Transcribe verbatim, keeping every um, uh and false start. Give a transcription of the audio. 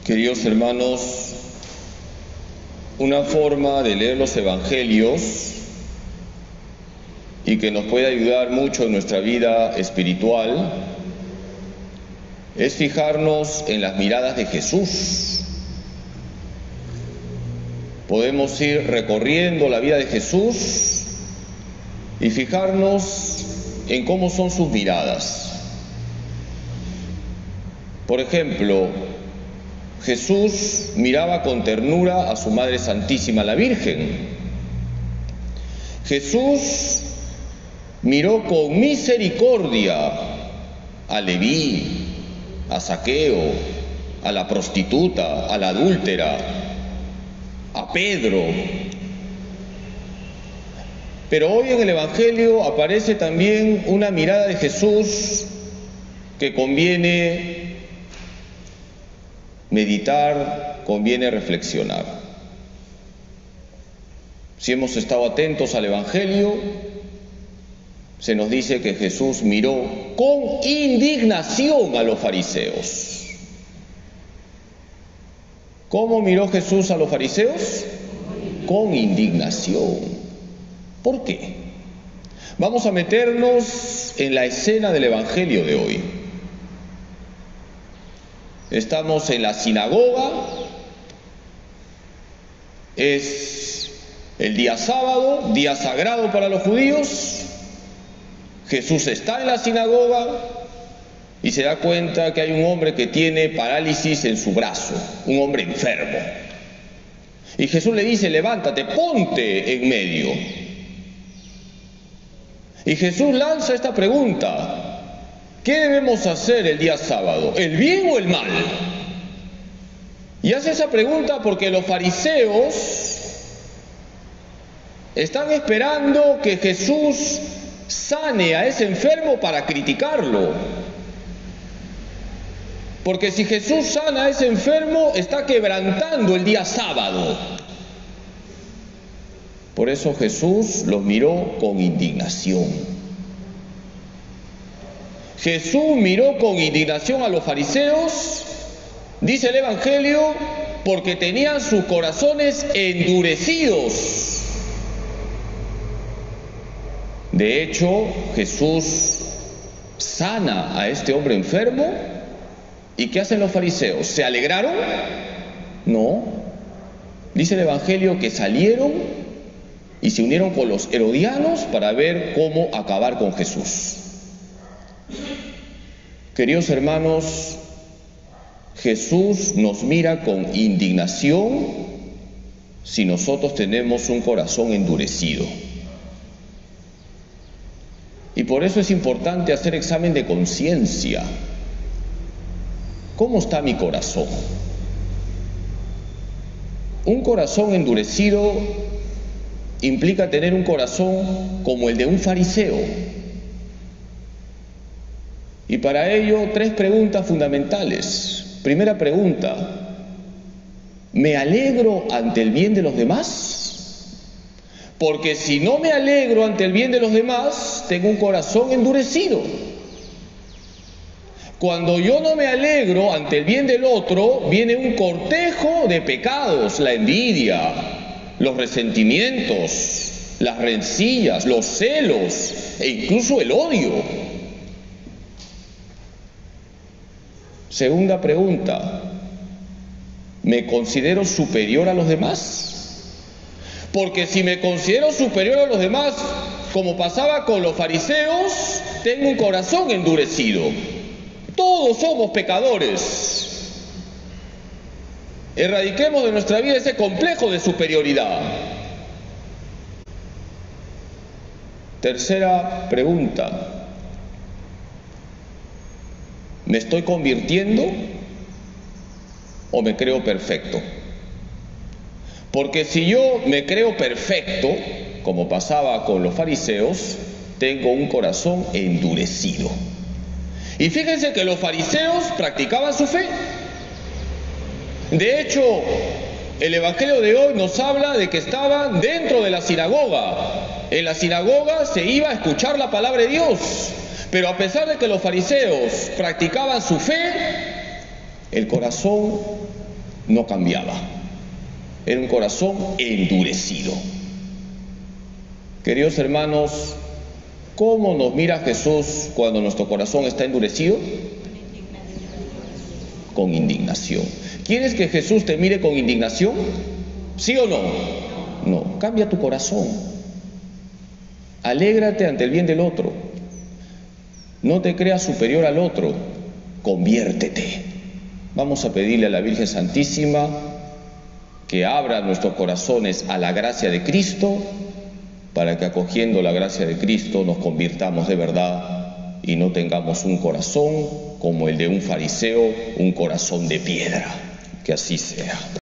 Queridos hermanos, una forma de leer los evangelios y que nos puede ayudar mucho en nuestra vida espiritual es fijarnos en las miradas de Jesús. Podemos ir recorriendo la vida de Jesús y fijarnos en cómo son sus miradas. Por ejemplo, Jesús miraba con ternura a su Madre Santísima, la Virgen. Jesús miró con misericordia a Leví, a Zaqueo, a la prostituta, a la adúltera, a Pedro. Pero hoy en el Evangelio aparece también una mirada de Jesús que conviene meditar, conviene reflexionar. Si hemos estado atentos al Evangelio, se nos dice que Jesús miró con indignación a los fariseos. ¿Cómo miró Jesús a los fariseos? Con indignación. ¿Por qué? Vamos a meternos en la escena del Evangelio de hoy. Estamos en la sinagoga, es el día sábado, día sagrado para los judíos. Jesús está en la sinagoga y se da cuenta que hay un hombre que tiene parálisis en su brazo, un hombre enfermo. Y Jesús le dice: levántate, ponte en medio. Y Jesús lanza esta pregunta: ¿qué debemos hacer el día sábado? ¿El bien o el mal? Y hace esa pregunta porque los fariseos están esperando que Jesús sane a ese enfermo para criticarlo. Porque si Jesús sana a ese enfermo, está quebrantando el día sábado. Por eso Jesús los miró con indignación. Jesús miró con indignación a los fariseos, dice el Evangelio, porque tenían sus corazones endurecidos. De hecho, Jesús sana a este hombre enfermo. ¿Y qué hacen los fariseos? ¿Se alegraron? No. Dice el Evangelio que salieron y se unieron con los herodianos para ver cómo acabar con Jesús. Queridos hermanos, Jesús nos mira con indignación si nosotros tenemos un corazón endurecido. Y por eso es importante hacer examen de conciencia. ¿Cómo está mi corazón? Un corazón endurecido implica tener un corazón como el de un fariseo. Y para ello, tres preguntas fundamentales. Primera pregunta: ¿me alegro ante el bien de los demás? Porque si no me alegro ante el bien de los demás, tengo un corazón endurecido. Cuando yo no me alegro ante el bien del otro, viene un cortejo de pecados: la envidia, los resentimientos, las rencillas, los celos e incluso el odio. Segunda pregunta: ¿me considero superior a los demás? Porque si me considero superior a los demás, como pasaba con los fariseos, tengo un corazón endurecido. Todos somos pecadores. Erradiquemos de nuestra vida ese complejo de superioridad. Tercera pregunta: ¿me estoy convirtiendo o me creo perfecto? Porque si yo me creo perfecto, como pasaba con los fariseos, tengo un corazón endurecido. Y fíjense que los fariseos practicaban su fe. De hecho, el Evangelio de hoy nos habla de que estaban dentro de la sinagoga. En la sinagoga se iba a escuchar la palabra de Dios. Pero a pesar de que los fariseos practicaban su fe, el corazón no cambiaba. Era un corazón endurecido. Queridos hermanos, ¿cómo nos mira Jesús cuando nuestro corazón está endurecido? Con indignación. ¿Quieres que Jesús te mire con indignación? ¿Sí o no? No, cambia tu corazón. Alégrate ante el bien del otro. No te creas superior al otro. Conviértete. Vamos a pedirle a la Virgen Santísima que abra nuestros corazones a la gracia de Cristo, para que acogiendo la gracia de Cristo nos convirtamos de verdad y no tengamos un corazón como el de un fariseo, un corazón de piedra. Que así sea.